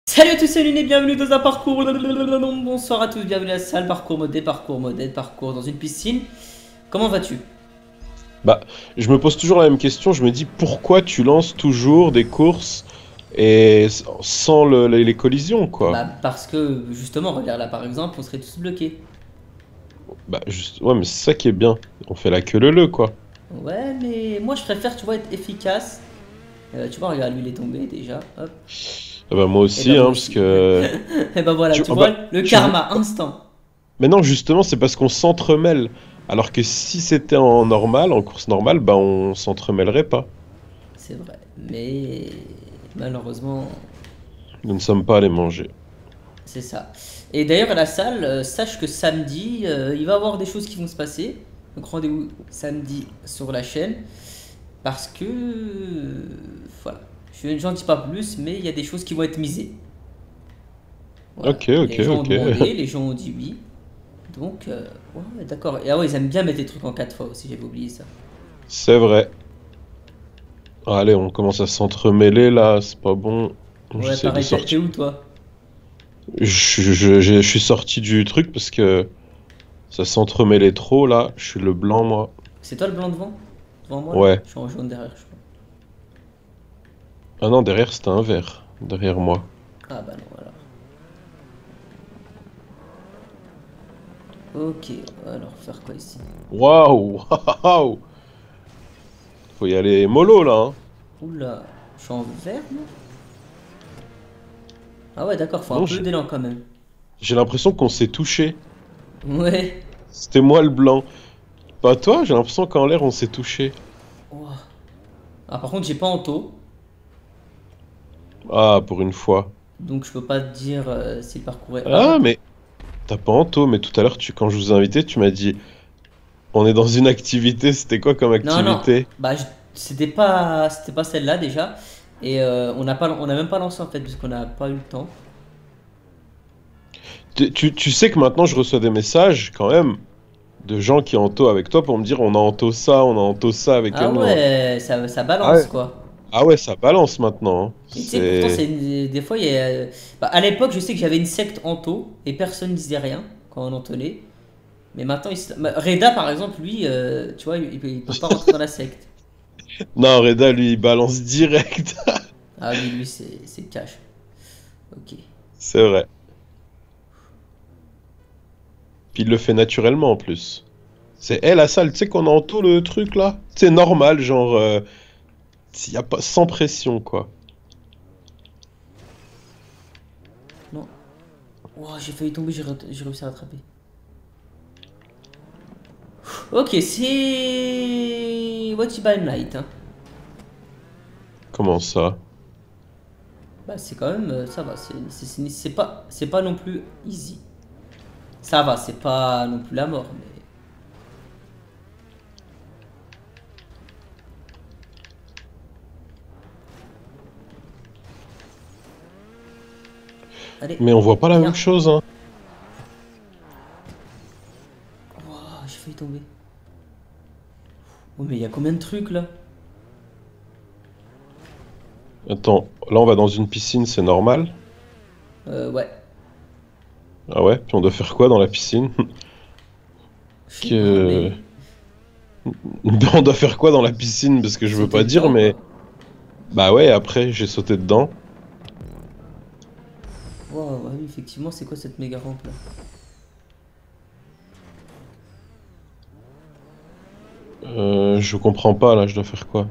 Salut à tous, c'est Lune et bienvenue dans un parcours. Bonsoir à tous, bienvenue à la salle parcours modé, parcours dans une piscine. Comment vas-tu? Bah, je me pose toujours la même question, je me dis pourquoi tu lances toujours des courses et sans les collisions, quoi. Bah parce que justement, regarde là par exemple, on serait tous bloqués. Bah, juste, ouais, mais c'est ça qui est bien. On fait la queue leu, quoi. Ouais, mais moi je préfère, tu vois, être efficace. Tu vois, regarde, lui il est tombé déjà. Hop. Ah bah, moi Et aussi, bah hein, moi parce aussi. que... Et bah voilà, tu Ah vois, bah, le tu... karma, instant. Mais non, justement, c'est parce qu'on s'entremêle. Alors que si c'était en normal, en course normale, bah, on s'entremêlerait pas. C'est vrai. Mais malheureusement, Nous ne sommes pas allés manger. c'est ça. Et d'ailleurs, à la salle, sache que samedi, il va y avoir des choses qui vont se passer. Donc rendez-vous samedi sur la chaîne. Parce que... voilà. J'en dis pas plus, mais il y a des choses qui vont être misées. Voilà. Ok, ok, Les gens ont ok. demandé, les gens ont dit oui. Donc, ouais, d'accord. Et ah ouais, ils aiment bien mettre des trucs en 4 fois aussi, j'avais oublié ça. C'est vrai. Allez, on commence à s'entremêler, là, c'est pas bon. Ouais, J'essaie de pareil, t'es sortir. où toi? Je suis sorti du truc parce que ça s'entremêlait trop là. Je suis le blanc, moi. C'est toi le blanc devant? Devant moi là? Ouais. Je suis en jaune derrière, je crois. Ah non, derrière c'était un vert. Derrière moi. Ah bah non, alors. Ok, alors faire quoi ici? Waouh! Waouh! Faut y aller mollo là, hein. Oula, je suis en vert moi? Ah ouais, d'accord, faut un Non, peu d'élan quand même. j'ai l'impression qu'on s'est touché. Ouais. C'était moi le blanc. Pas toi, j'ai l'impression qu'en l'air on s'est touché. Ouah. Ah, par contre, j'ai pas en taux. Ah, pour une fois. Donc je peux pas te dire si le parcours est Ah, hard. mais t'as pas Anto, mais tout à l'heure, quand je vous ai invité, tu m'as dit on est dans une activité. C'était quoi comme Non, non, activité? bah c'était pas celle-là déjà. Et on a même pas lancé en fait, parce qu'on n'a pas eu le temps. Tu sais que maintenant je reçois des messages quand même de gens qui ento avec toi pour me dire on a ento ça, on a ento ça avec Ah nous, hein. ouais, ça Ah balance ouais. quoi. Ah ouais, ça balance maintenant, hein. Et tu sais, pourtant, C'est... des fois, il y a. Bah, à l'époque, je sais que j'avais une secte Anto et personne ne disait rien quand on entonnait. Mais maintenant, Reda par exemple, lui, tu vois, il peut pas rentrer dans la secte. Non, Reda, lui, il balance direct. Ah oui, lui, c'est cash. Ok. C'est vrai. Puis il le fait naturellement en plus. C'est elle la salle, tu sais qu'on a ento le truc là? C'est normal, genre, y a pas, sans pression quoi. Non. Ouah, j'ai failli tomber, j'ai réussi à rattraper. Ok, c'est. What You Buy Night, hein. Comment ça? Bah, c'est quand même. Ça va, c'est pas non plus easy. Ça va, c'est pas non plus la mort, mais. Allez, Mais on voit pas la même viens. chose, hein. Ouah, j'ai failli tomber. Oh, mais il y a combien de trucs là? Attends, là on va dans une piscine, c'est normal? Ouais. Ah ouais? Puis on doit faire quoi dans la piscine? Je sais pas, Que... mais. On doit faire quoi dans la piscine? Parce que je veux Sauter pas dire, dedans, mais... quoi. Bah ouais, après, j'ai sauté dedans. Wow, ouais, oui, effectivement, c'est quoi cette méga rampe là? Je comprends pas, là, je dois faire quoi?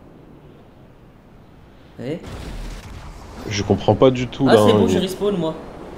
Eh. Je comprends pas du tout, Ah, là, c'est hein. bon, j'ai respawn moi.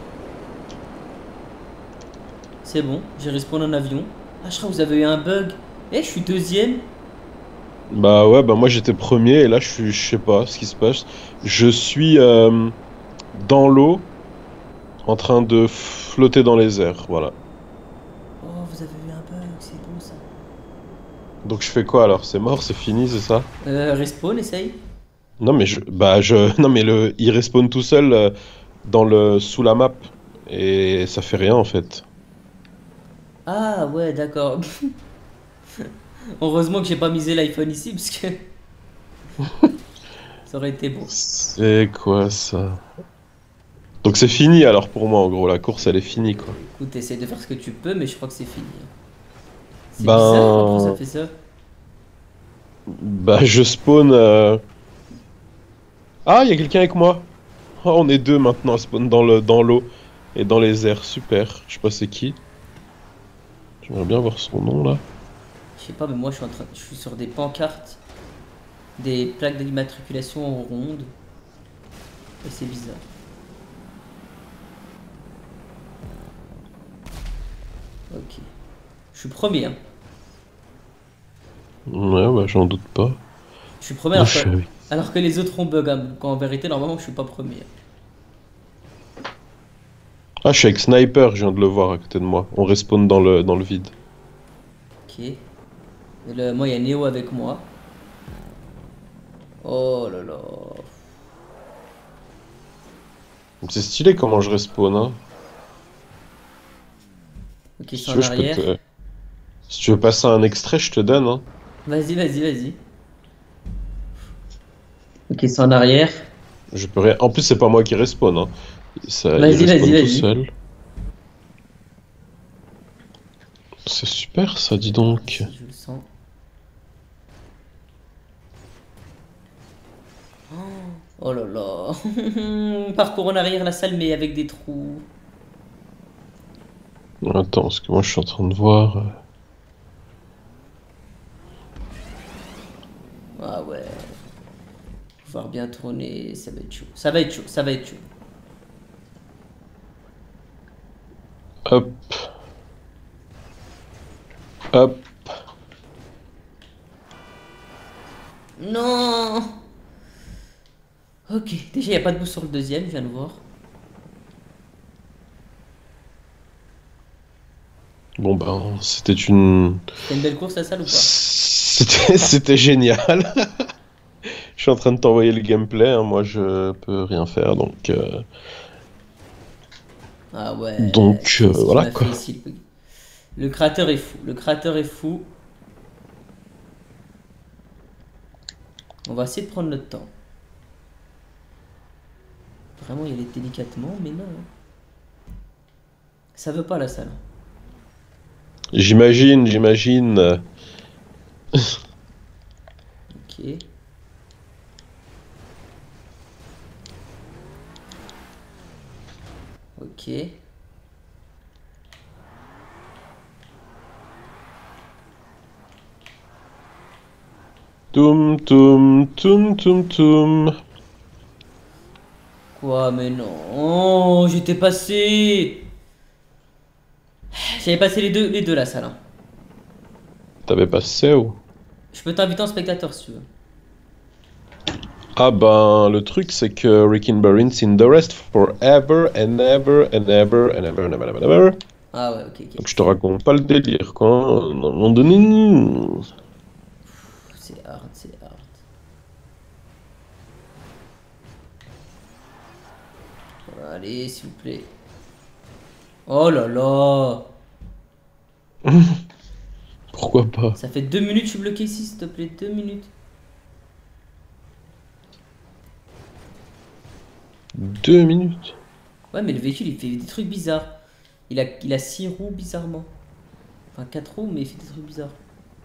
C'est bon, j'ai respawn en avion. Ah, je crois que vous avez eu un bug. Eh, je suis deuxième. Bah ouais, bah moi j'étais premier, et là je sais pas ce qui se passe. Je suis dans l'eau, en train de flotter dans les airs, voilà. Oh, vous avez eu un bug, c'est bon ça. Donc je fais quoi alors? C'est mort, c'est fini, c'est ça? Respawn, essaye. Non mais non mais il respawn tout seul sous la map, et ça fait rien en fait. Ah, ouais, d'accord. Heureusement que j'ai pas misé l'iPhone ici, parce que ça aurait été beau. C'est quoi ça? Donc c'est fini alors pour moi, en gros, la course elle est finie quoi. Écoute, essaie de faire ce que tu peux, mais je crois que c'est fini. C'est bizarre, hein, pourquoi ça Ben. fait ça? Bah, je spawn. Ah, il y a quelqu'un avec moi! Oh, on est deux maintenant à spawn dans l'eau et dans les airs, super. Je sais pas c'est qui. J'aimerais bien voir son nom là. Je sais pas, mais moi je suis sur des pancartes, des plaques d'immatriculation en ronde, et c'est bizarre. Ok. Je suis premier, hein. Ouais, bah j'en doute pas. Je suis premier Moi je suis avec. alors que les autres ont bug, hein. Quand en vérité, normalement, je suis pas premier. Ah, je suis avec Sniper, je viens de le voir à côté de moi. On respawn dans le vide. Ok. Et moi, il y a Néo avec moi. Oh là là. C'est stylé comment je respawn, hein. Ok, Si c'est tu en veux, je peux arrière. te. Si tu veux passer un extrait, je te donne, hein. Vas-y, vas-y, vas-y. Ok, c'est en arrière. Je peux rien. En plus, c'est pas moi qui respawn, hein. Il Vas-y, vas-y, respawn tout vas-y. seul. C'est super ça, dis donc. Si je le sens. Oh là là. Parcours en arrière, la salle, mais avec des trous. Attends, parce que moi je suis en train de voir. Ah ouais. Pouvoir bien tourner, ça va être chaud. Ça va être chaud, ça va être chaud. Hop, hop. Non. Ok, déjà, il n'y a pas de boost sur le deuxième, je viens de voir. Bon ben, c'était une. C'était une belle course, la salle, ou pas? C'était génial. Je suis en train de t'envoyer le gameplay, hein, moi je peux rien faire donc. Ah ouais, Donc qu'est-ce qu'il voilà m'a quoi. fait ici, le bug. Le créateur est fou, le créateur est fou. On va essayer de prendre notre temps. Vraiment y aller délicatement, mais non, hein. Ça veut pas la salle. J'imagine. Ok. Ok. Toum toum toum toum toum. Quoi, mais non. Oh, j'étais passé. J'avais passé les deux la salle, hein. T'avais passé où? Je peux t'inviter en spectateur si tu veux. Ah ben le truc c'est que Rick and Barry's in the rest forever and ever and ever and ever and ever and ever. Ah ouais, ok, ok. Donc je te raconte pas le délire quoi. À un moment donné. C'est hard, c'est hard. Allez, s'il vous plaît. Oh là là. Pourquoi pas? Ça fait 2 minutes que je suis bloqué ici, s'il te plaît. 2 minutes. 2 minutes? Ouais, mais le véhicule, il fait des trucs bizarres. Il a 6 roues, bizarrement. Enfin, 4 roues, mais il fait des trucs bizarres.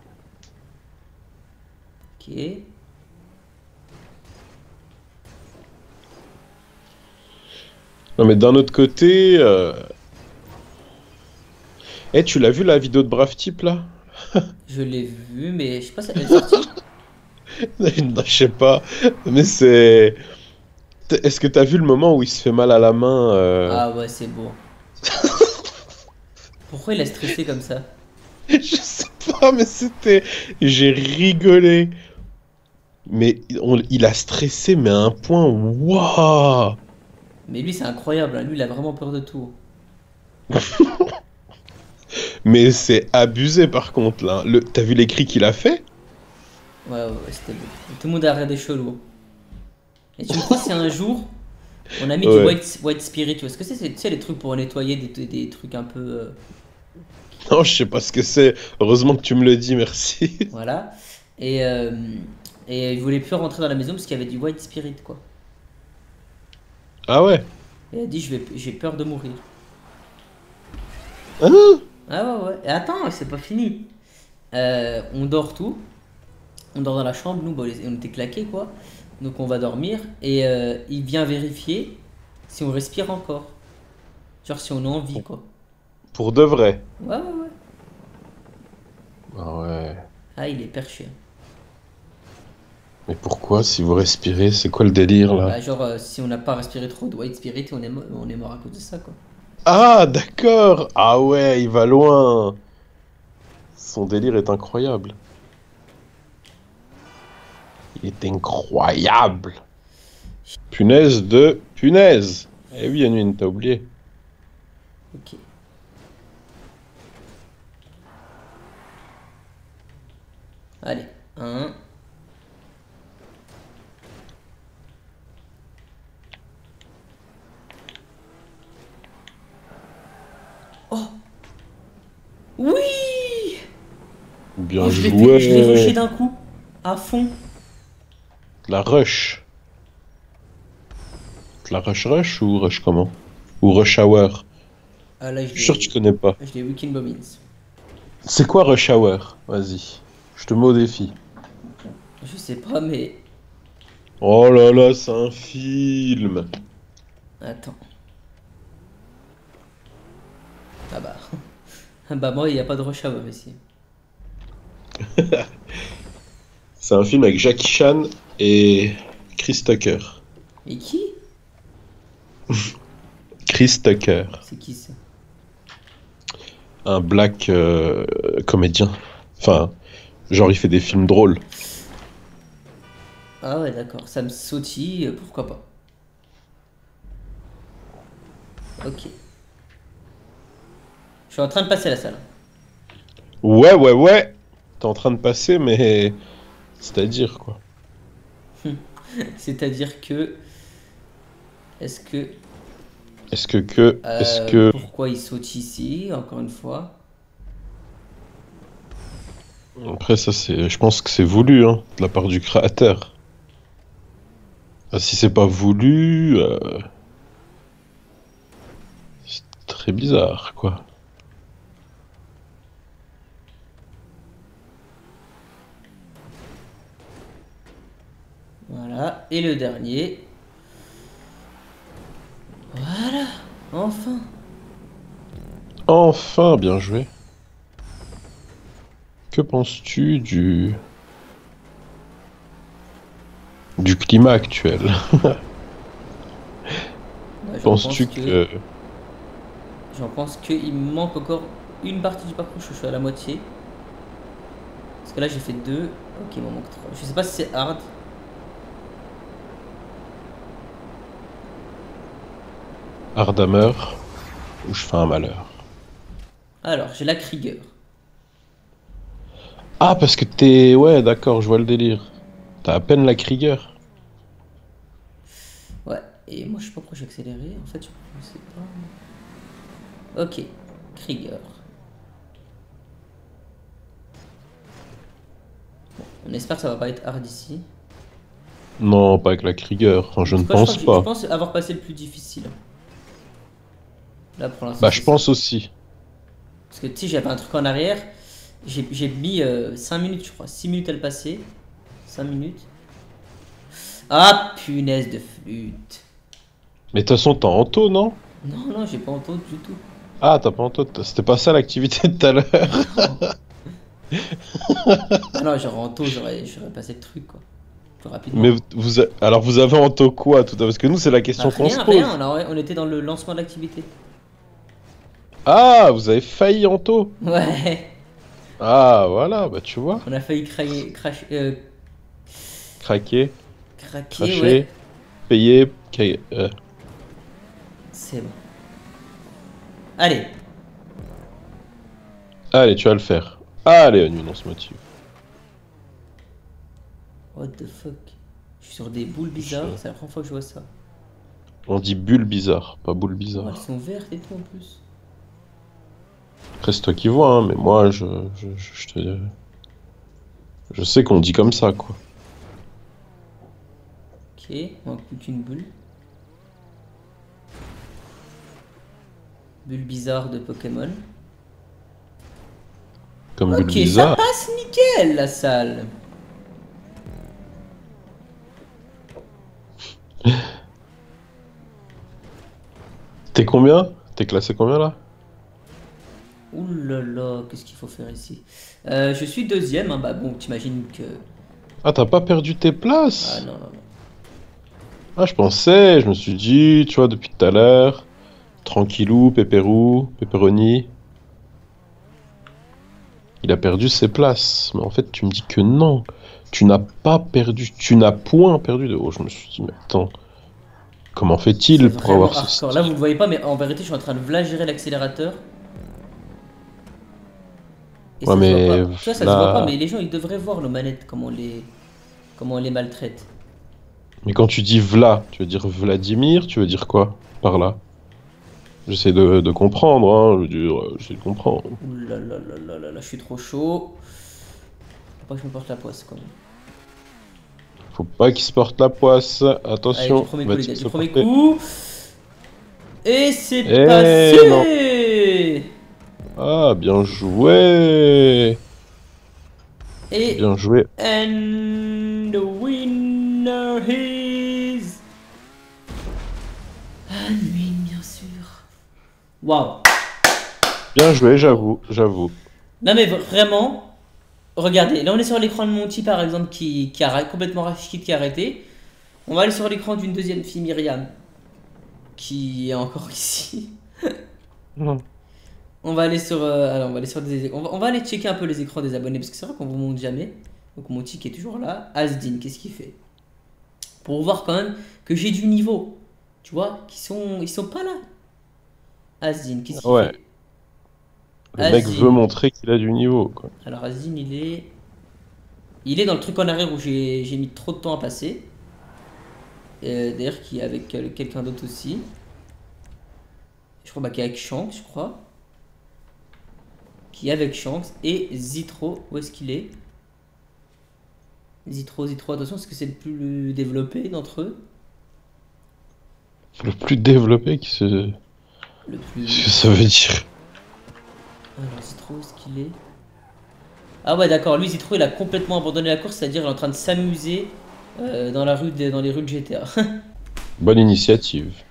Ok. Non mais d'un autre côté. Eh, tu l'as vu la vidéo de Brave Type là? Je l'ai vu, mais je sais pas si elle est sortie. Non, je sais pas. Mais c'est. Est-ce que t'as vu le moment où il se fait mal à la main Ah ouais, c'est beau. Pourquoi il a stressé comme ça? Je sais pas, mais c'était. J'ai rigolé. Mais il a stressé, mais à un point. Waouh! Mais lui, c'est incroyable, hein. Lui, il a vraiment peur de tout. Mais c'est abusé par contre là. T'as vu les cris qu'il a fait? Ouais, ouais, ouais, c'était beau. Tout le monde a regardé chelou. Et tu me crois si un jour, on a mis du Ouais. white spirit, tu vois ce que c'est? Tu sais, les trucs pour nettoyer des trucs un peu. Non, je sais pas ce que c'est. Heureusement que tu me le dis, merci. Voilà. Et, euh, et il voulait plus rentrer dans la maison parce qu'il y avait du white spirit, quoi. Ah ouais? Et elle dit j'ai peur de mourir. Hein? Ah ouais ouais. Et attends, c'est pas fini. On dort tout. On dort dans la chambre, nous, bon, on était claqués quoi. Donc on va dormir. Et il vient vérifier si on respire encore. Genre si on a envie quoi. Pour de vrai. Ouais ouais ouais. Ah ouais. Ah il est perché. Mais pourquoi, si vous respirez, c'est quoi le délire là? Bah genre si on n'a pas respiré trop de White Spirit, on est mort à cause de ça quoi. Ah, d'accord! Ah ouais, il va loin! Son délire est incroyable. Il est incroyable! Punaise de punaise! Eh oui, Anune, t'as oublié. Ok. Allez. Un. Oh! Oui! Oh Bien je l'ai rushé joué! d'un coup. À fond. La rush. La rush rush ou rush comment? Ou rush hour? Ah là Je suis sûr que tu connais pas. je l'ai Weekend Bombings. C'est quoi rush hour? Vas-y. Je te mets au défi. Je sais pas mais... Oh là là, c'est un film! Attends. Ah bah. Ah bah moi il n'y a pas de rush hour ici. C'est un film avec Jackie Chan et Chris Tucker. Et qui? Chris Tucker. C'est qui ça? Un black comédien. Enfin, genre il fait des films drôles. Ah ouais d'accord, ça me sautille, pourquoi pas. Ok. Je suis en train de passer la salle. Ouais, ouais, ouais. T'es en train de passer, mais c'est-à-dire quoi? C'est-à-dire que... Est-ce que... est-ce que pourquoi il saute ici, encore une fois? après ça c'est, je pense que c'est voulu hein, de la part du créateur. Ah, si c'est pas voulu, c'est très bizarre quoi. Voilà. Et le dernier. Voilà. Enfin. Enfin, bien joué. Que penses-tu du climat actuel? Bah, j'en pense Penses-tu que... que J'en pense qu'il me manque encore une partie du parcours. Je suis à la moitié. Parce que là j'ai fait deux. Ok, il m'en manque trois. Je sais pas si c'est hard. Ardhammer ou je fais un malheur? Alors, j'ai la Krieger. Ah, parce que t'es... Ouais, d'accord, je vois le délire. T'as à peine la Krieger. Ouais. Et moi je sais pas pourquoi j'ai accéléré. En fait, je sais pas. Ok. Krieger. On espère que ça va pas être hard ici. Non, pas avec la Krieger. Enfin, En je ne tout cas, je crois pense que je pas. pense avoir passé le plus difficile. Là pour l'instant Bah, c'est je ça. pense aussi. Parce que tu sais, j'avais un truc en arrière. J'ai mis 5 minutes, je crois. 6 minutes à le passer. 5 minutes. Ah, punaise de flûte. Mais de toute façon, t'as Anto, non? Non, non, j'ai pas entendu du tout. Ah, t'as pas Anto. C'était pas ça l'activité de tout à l'heure. Non. Ah non, genre en taux, j'aurais passé le truc, quoi. Plus Mais rapidement. alors vous avez Anto quoi tout à l'heure? Parce que nous, c'est la Bah, question qu'on se rien, rien. pose. On était dans le lancement de l'activité. Ah, vous avez failli Anto. Ouais. Ah, voilà, bah tu vois. On a failli Craquer, craquer, ouais. cracher, payer. C'est bon. Allez. Allez, tu vas le faire. Allez, Anu, on se motive. What the fuck. Je suis sur des boules bizarres. Je- C'est la première fois que je vois ça. On dit bulle bizarre, pas boule Oh, elles bizarre. sont vertes et tout en plus. Après, c'est toi qui vois, hein, mais moi, je sais qu'on dit comme ça, quoi. Ok, on a plus qu'une bulle. Bulbizarre de Pokémon. Comme Ok, ça Bulbizarre. passe nickel la salle. T'es combien? T'es classé combien là? Ouh là là, qu'est-ce qu'il faut faire ici? Je suis deuxième, hein, bah bon, t'imagines que... Ah, t'as pas perdu tes Ah places? non, non, non. Ah, je pensais, je me suis dit, tu vois, depuis tout à l'heure, tranquillou, pépérou, pepperoni, il a perdu ses places. Mais en fait, tu me dis que non, tu n'as pas perdu, tu n'as point perdu de haut. Je me suis dit, mais attends, comment C'est fait-il pour vraiment avoir ce hardcore. Là, vous style? le voyez pas, mais en vérité, je suis en train de gérer l'accélérateur. Et Ouais, ça se voit mais pas. Tu vois, ça se voit pas, là, mais les gens, ils devraient voir nos manettes, comment on les maltraite. mais quand tu dis v'là, tu veux dire Vladimir, tu veux dire quoi par là? J'essaie de comprendre, hein, je veux dire, j'essaie de comprendre. Ouh là là là là là là, je suis trop chaud. Faut pas que je me porte la poisse, quand même. Faut pas qu'il se porte la poisse. Allez, du Attention, premier coup, les gars, va-t-il du se premier porter? coup. Et c'est Eh non! passé! Ah, bien joué! Et... Bien joué. And the winner is... Anduin, bien sûr. Waouh. Bien joué, j'avoue, j'avoue. Non mais vraiment, regardez, là on est sur l'écran de Monty par exemple qui a complètement rachis, qui a arrêté. On va aller sur l'écran d'une deuxième fille, Myriam, qui est encore ici. Mhm. On va aller sur, alors on va aller sur on va aller checker un peu les écrans des abonnés parce que c'est vrai qu'on vous montre jamais. Donc Monty qui est toujours là. Asdin, qu'est-ce qu'il fait? Pour voir quand même que j'ai du niveau. Tu vois, ils sont pas là. Asdin, qu'est-ce qu'il Ouais, fait? le mec veut Asdin. montrer qu'il a du niveau, quoi. Alors Asdin, il est dans le truc en arrière où j'ai mis trop de temps à passer. D'ailleurs, qui est avec quelqu'un d'autre aussi. Je crois qu'il est avec Shanks, je crois. Qui est avec Shanks. Et Zitro, où est-ce qu'il est? Zitro, attention, est-ce que c'est le plus développé d'entre eux? Le plus développé qui se... Le Qu'est-ce plus. que ça veut dire? Alors, Zitro, où est-ce qu'il est? Ah ouais, d'accord, lui, Zitro, il a complètement abandonné la course, c'est-à-dire il est en train de s'amuser dans les rues de GTA. Bonne initiative.